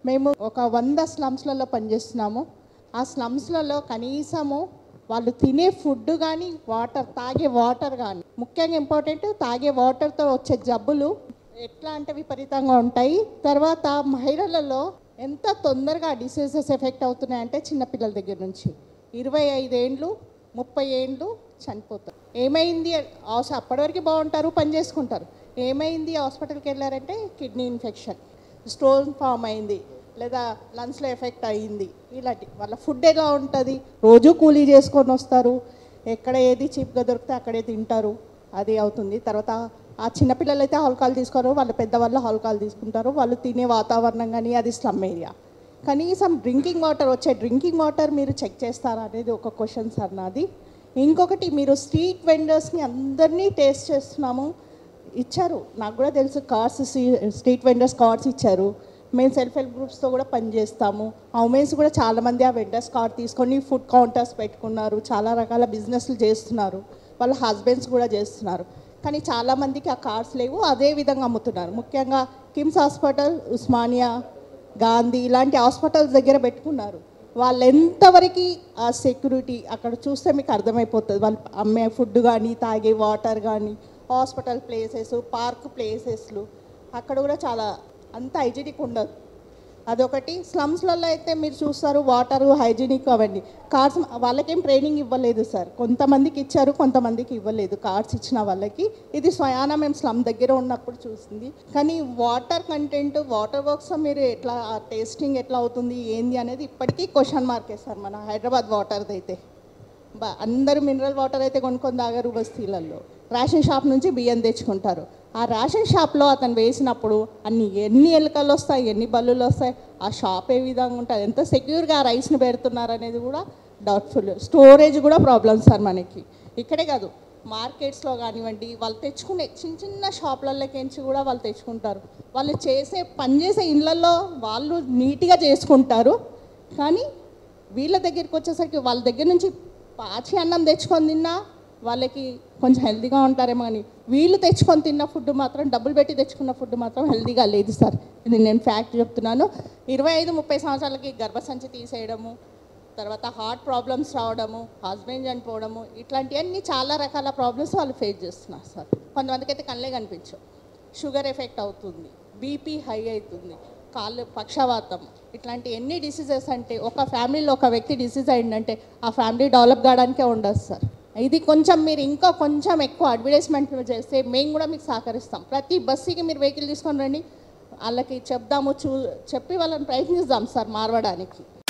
మేము ఒక 100 స్లమ్స్లలో పనిచేస్తున్నాము. ఆ స్లమ్స్లలో కనీసము వాళ్ళు తినే ఫుడ్ కానీ తాగే వాటర్ కానీ, ముఖ్యంగా ఇంపార్టెంట్ తాగే వాటర్తో వచ్చే జబ్బులు ఎట్లా అంటే విపరీతంగా ఉంటాయి. తర్వాత మహిళలలో ఎంత తొందరగా డిసీజెస్ ఎఫెక్ట్ అవుతున్నాయంటే చిన్నపిల్లల దగ్గర నుంచి 25 ఏండ్లు 30 ఏండ్లు చనిపోతారు. ఏమైంది అప్పటివరకు బాగుంటారు, పని చేసుకుంటారు. ఏమైంది హాస్పిటల్కి వెళ్ళారంటే కిడ్నీ ఇన్ఫెక్షన్, స్టోన్ ఫామ్ అయింది, లేదా లంగ్స్లో ఎఫెక్ట్ అయ్యింది. ఇలాంటి వాళ్ళ ఫుడ్ ఎలా ఉంటుంది, రోజు కూలీ చేసుకొని వస్తారు, ఎక్కడ ఏది చీప్గా దొరికితే అక్కడే తింటారు, అది అవుతుంది. తర్వాత ఆ చిన్నపిల్లలు అయితే ఆల్కహాల్ తీసుకోరు, వాళ్ళ పెద్దవాళ్ళు ఆల్కహాల్ తీసుకుంటారు. వాళ్ళు తినే వాతావరణం కానీ అది స్లమ్ ఏరియా. కనీసం డ్రింకింగ్ వాటర్ మీరు చెక్ చేస్తారా అనేది ఒక క్వశ్చన్ సార్ నాది. ఇంకొకటి, మీరు స్ట్రీట్ వెండర్స్ని అందరినీ టేస్ట్ చేస్తున్నాము ఇచ్చారు, నాకు కూడా తెలుసు. స్ట్రీట్ వెండర్స్ కార్డ్స్ ఇచ్చారు. మేము సెల్ఫ్ హెల్ప్ గ్రూప్స్తో కూడా పనిచేస్తాము. ఆ ఉమెన్స్ కూడా చాలామంది ఆ వెండర్స్ కార్డ్ తీసుకొని ఫుడ్ కౌంటర్స్ పెట్టుకున్నారు, చాలా రకాల బిజినెస్లు చేస్తున్నారు, వాళ్ళ హస్బెండ్స్ కూడా చేస్తున్నారు. కానీ చాలామందికి ఆ కార్డ్స్ లేవు, అదే విధంగా అమ్ముతున్నారు. ముఖ్యంగా కిమ్స్ హాస్పిటల్, ఉస్మానియా, గాంధీ ఇలాంటి హాస్పిటల్స్ దగ్గర పెట్టుకున్నారు. వాళ్ళు ఎంతవరకు ఆ సెక్యూరిటీ అక్కడ చూస్తే మీకు అర్థమైపోతుంది. వాళ్ళు అమ్మే ఫుడ్ కానీ తాగే వాటర్ కానీ, హాస్పిటల్ ప్లేసెస్, పార్క్ ప్లేసెస్లు అక్కడ కూడా చాలా అంత హైజీనిక్ ఉండదు. అదొకటి. స్లమ్స్లలో అయితే మీరు చూస్తారు వాటర్ హైజీనిక్ అవన్నీ. కార్డ్స్ వాళ్ళకేం ట్రైనింగ్ ఇవ్వలేదు సార్, కొంతమందికి ఇచ్చారు, కొంతమందికి ఇవ్వలేదు. కార్డ్స్ ఇచ్చిన వాళ్ళకి ఇది స్వయానా మేము స్లమ్ దగ్గర ఉన్నప్పుడు చూసింది. కానీ వాటర్ కంటెంట్, వాటర్ వర్క్స్ మీరు ఎట్లా టేస్టింగ్ ఎట్లా అవుతుంది ఏంది అనేది ఇప్పటికీ క్వశ్చన్ మార్కే సార్. మన హైదరాబాద్ వాటర్ది అయితే అందరూ మినరల్ వాటర్ అయితే కొనుక్కొని తాగారు బస్తీలలో. రేషన్ షాప్ నుంచి బియ్యం తెచ్చుకుంటారు. ఆ రేషన్ షాప్లో అతను వేసినప్పుడు ఎన్ని ఎలుకలు వస్తాయి, ఎన్ని బల్లులు వస్తాయి, ఆ షాప్ ఏ విధంగా ఉంటుంది, ఎంత సెక్యూర్గా ఆ రైస్ని పెడుతున్నారు అనేది కూడా డౌట్ఫుల్. స్టోరేజ్ కూడా ప్రాబ్లమ్స్ సార్ మనకి. ఇక్కడే కాదు, మార్కెట్స్లో కానివ్వండి, వాళ్ళు తెచ్చుకునే చిన్న చిన్న షాప్లలోకించి కూడా వాళ్ళు తెచ్చుకుంటారు. వాళ్ళు పనిచేసే ఇళ్ళల్లో వాళ్ళు నీట్గా చేసుకుంటారు. కానీ వీళ్ళ దగ్గరికి వచ్చేసరికి వాళ్ళ దగ్గర నుంచి పాచి అన్నం తెచ్చుకొని తిన్నా వాళ్ళకి కొంచెం హెల్తీగా ఉంటారేమో. కానీ వీళ్ళు తెచ్చుకొని తిన్న ఫుడ్ మాత్రం, డబ్బులు పెట్టి తెచ్చుకున్న ఫుడ్ మాత్రం హెల్తీగా లేదు సార్. ఇది నేను ఫ్యాక్ట్ చెప్తున్నాను. 25-30 సంవత్సరాలకి గర్భసంచి తీసేయడము, తర్వాత హార్ట్ ప్రాబ్లమ్స్ రావడము, హస్బెండ్ చనిపోవడము, ఇట్లాంటివన్నీ చాలా రకాల ప్రాబ్లమ్స్ వాళ్ళు ఫేస్ చేస్తున్నారు సార్. కొంతమందికి అయితే కళ్ళే కనిపించవు, షుగర్ ఎఫెక్ట్ అవుతుంది, బీపీ హై అవుతుంది, కాళ్ళు పక్షవాతం, ఇట్లాంటి ఎన్ని డిసీజెస్ అంటే ఒక ఫ్యామిలీలో ఒక వ్యక్తి డిసీజ్ అయిందంటే ఆ ఫ్యామిలీ డెవలప్ కావడానికే ఉండదు సార్. ఇది కొంచెం మీరు ఇంకా కొంచెం ఎక్కువ అడ్వర్టైజ్మెంట్ చేస్తే మేము కూడా మీకు సహకరిస్తాం. ప్రతి బస్సుకి మీరు వెహికల్ తీసుకొని రండి, వాళ్ళకి చెప్దాము, చెప్పి వాళ్ళని ప్రయత్నిస్తాం సార్ మారవడానికి.